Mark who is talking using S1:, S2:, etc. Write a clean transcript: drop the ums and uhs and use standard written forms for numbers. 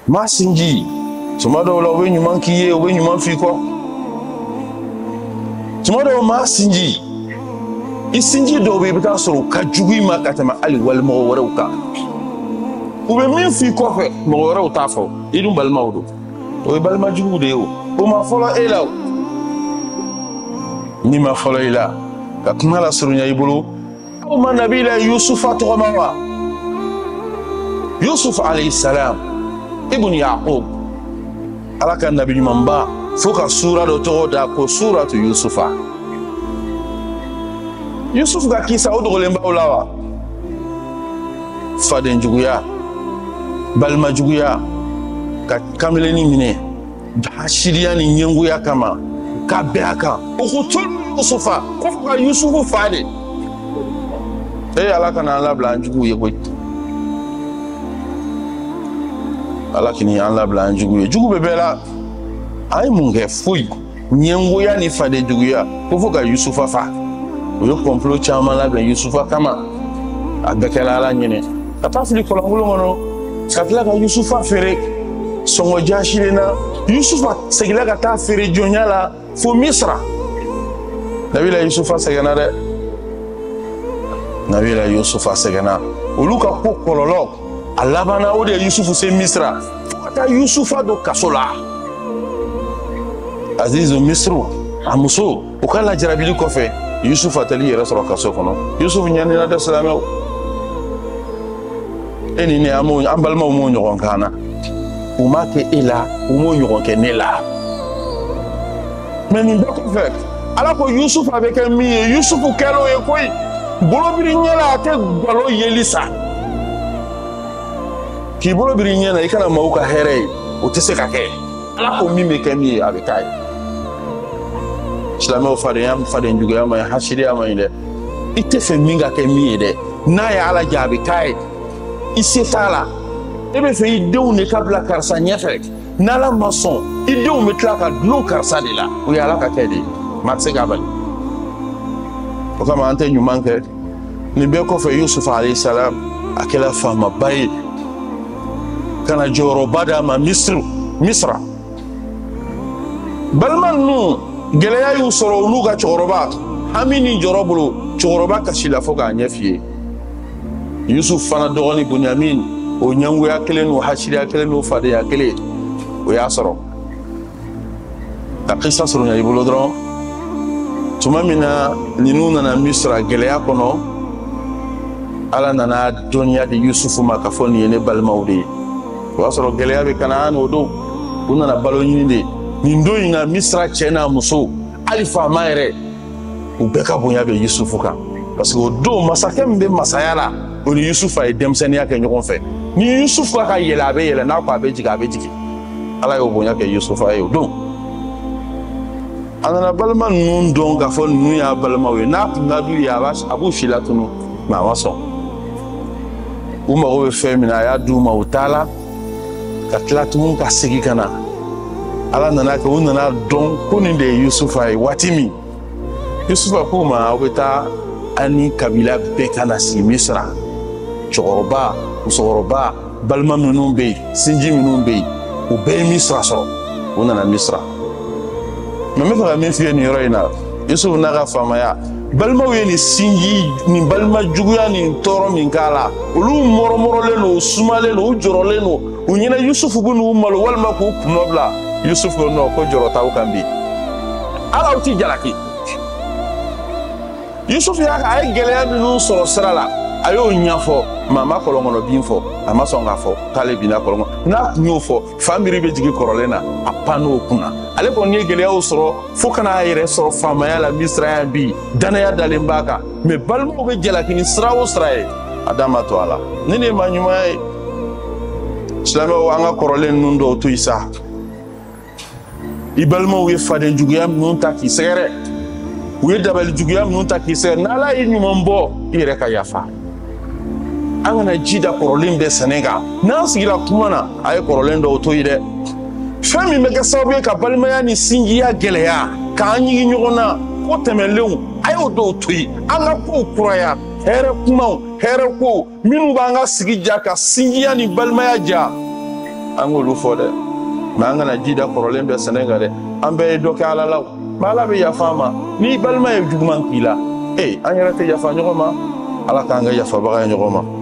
S1: ma sinji tuma dɔw la u bɛ ɲuman k'i ye u bɛ ɲuman f'i kɔ tuma dɔw ma sinji i sinji dɔw bɛ i bɛ taa sɔrɔ u ka jugu i ma ka tɛmɛ hali walimɔgɔ wɛrɛw kan u bɛ min f'i kɔfɛ mɔgɔ wɛrɛw t'a fɔ i dun balimaw don o ye balima juguw de ye o ma fɔlɔ e la o ni ma fɔlɔ i la ka kuma la surunya i bolo aw ma nabila Yusufa tɔgɔma wa Yusuf alayhi salam ibn Yaqub ala ka nabi ɲumanba fo ka sura dɔ tɔgɔ da ko suratu Yusufa Yusuf ka kisa o dogolen b'aw la wa faden juguya balima juguya ka kameleni minɛ hasiriya ni ɲɛngoya kama ka bɛn a kan o ko tolu Yusufa ko fo ka Yusufu fa de ala kana an labila an juguw ye koyi ala kini an labila an juguw ye jugu bɛ bɛɛ la a ye mun kɛ foyi ɲɛngoya ni faden juguya ko fo ka Yusufa fa o ye complot caman labɛn Yusufa kama a bɛɛ kɛla ala ɲinɛ ka taa fili kɔlɔnkolon kɔnɔ ka tila ka Yusufa feere sɔngɔ jasilen na Yusufa segila ka taa feere jɔnya la fo Misra nabila Yusufa sɛgɛnna dɛ nabila Yusufa sɛgɛnna olu ka ko kɔlɔlɔ a labanna o de ye Yusufu se Misra fo ka taa Yusufa don kaso la Azizu Misru a muso o ka lajarabili kɔfɛ Yusufa tali yɛrɛ sɔrɔ kaso kɔnɔ Yusufu ɲanina dɛ silamɛw e ni ne an balimaw m'o ɲɔgɔn kan na u m'a kɛ e la u m'o ɲɔgɔn kɛ ne la mais nin bɛɛ kɔfɛ ala ko Yusufa bɛ kɛ min ye Yusufu kɛra o ye koyi bolo biri ɲɛ la a tɛ nkalon yeli sa k'i bolo biri ɲɛ na i kana maaw ka hɛrɛ ye o tɛ se ka kɛ ala ko min bɛ kɛ min ye a bɛ k'a ye silamɛw faden juguya ma ye hasiriya ma ye dɛ i tɛ fɛ min ka kɛ min ye dɛ n'a ye ala jɛ a bɛ k'a ye i se t'a la e bɛ fɛ i denw de ka bila karisa ɲɛfɛ n'ala ma sɔn i denw bɛ tila ka dulon karisa de la o ye ala ka kɛ de ye maa tɛ se k'a bali o kama an tɛ ɲuman kɛ nin bɛɛ kɔfɛ Yusufa alayhi salam a kɛra faamaba ye ka na jɔyɔrɔba d'a ma Misra balima ninnu gɛlɛya y'u sɔrɔ olu ka cɛkɔrɔba hami ni jɔrɔ bolo cɛkɔrɔba kasila fo k'a ɲɛ f'i ye Yusuf fana dɔgɔnin Bunyamin o ɲɛngoya kelen n'o hasiriya kelen n'o fadenya kelen o y'a sɔrɔ ka kisa surunya i bolo dɔrɔn tuma min na ninnu nana Misra gɛlɛya kɔnɔ ala nana dɔnniya di Yusufu ma k'a fɔ nin ye ne balimaw de ye o y'a sɔrɔ gɛlɛya bɛ Kanaan o don u nana balo ɲini de nin don in na Misra cɛ n'a muso hali faama yɛrɛ u bɛɛ ka bonya bɛ Yusufu kan parce que o don masakɛ min bɛ masaya la o ni Yusufa ye denmisɛnniya kɛ ɲɔgɔn fɛ ni Yusufa ka yɛlɛ a bɛ yɛlɛ n'a ko a bɛ jigin a bɛ jigin ala y'o bonya kɛ Yusufa ye o don a nana balima ninnu dɔn k'a fɔ ninnu y'a balimaw ye n'a tun ka d'u ye a b'u si latunu mais a ma sɔn u mago bɛ fɛn min na a y'a d'u ma u t'a la ka tila tugun ka segin ka na ala nana kɛ u nana dɔn ko nin de ye Yusufa ye waati min Yusufa k'u ma aw bɛ taa ani kabila bɛɛ ka na sigi Misra cɛkɔrɔba musokɔrɔba balima minnu bɛ yen sinji minnu bɛ yen u bɛɛ ye Misra sɔrɔ u nana Misra mais n bɛ fɛ ka min f'i ye nin yɔrɔ in na Yusufu n'a ka faamaya balimaw ye nin sinji nin balima juguya nin tɔɔrɔ min k'a la olu mɔrɔmɔrɔlen don u sumalen don u jɔrɔlen don u ɲɛna Yusufu bɛ n'u malo walima k'u kunna bila Yusufu ko non ko jɔrɔ t'aw kan bi ala aw ti jalaki Yusufu a ye gɛlɛya minnu sɔrɔ sira la a y'o ɲɛfɔ maa ma kɔlɔn kɔnɔ bin fɔ a ma sɔn k'a fɔ k'ale binna kɔlɔn kɔnɔ n'a tun y'o fɔ fa miiri bɛ jigin kɔrɔlen na a pan n'o kunna ale kɔni ye gɛlɛyaw sɔrɔ fo ka n'a yɛrɛ sɔrɔ faamaya la Misra yan bi danaya dalen b'a kan mais balimaw bɛ jalaki ni sira o sira ye a da ma to a la ni ne ma ɲuman ye silamɛw an ka kɔrɔlen ninnu dɔw to yen sa i balimaw ye faden juguya minnu ta k'i sɛgɛrɛ u ye dabali juguya minnu ta k'i sɛgɛrɛ n'ala ye ɲuman bɔ i yɛrɛ ka yafa an kana ji da kɔrɔlen bɛɛ sɛnɛ kan n'an sigira kuma na a ye kɔrɔlen dɔw to yen dɛ fɛn min bɛ kɛ sababu ye ka balimaya ni sinjiya gɛlɛya k'an ɲigi ɲɔgɔn na ko tɛmɛlenw a y'o dɔw to yen an ka kow kuraya hɛrɛ kumaw hɛrɛ kow minnu b'an ka sigi ja ka sinjiya ni balimaya ja an k'olu fɔ dɛ mɛ an kana jida kɔrɔlen bɛɛ sɛnɛ kan dɛ an bɛɛ ye dɔ kɛ ala la mɛ ala bɛ yafa ma ni balima ye juguman k'i la an yɛrɛ tɛ yafa ɲɔgɔn ma ala k'an ka yafabaga ye ɲɔgɔn ma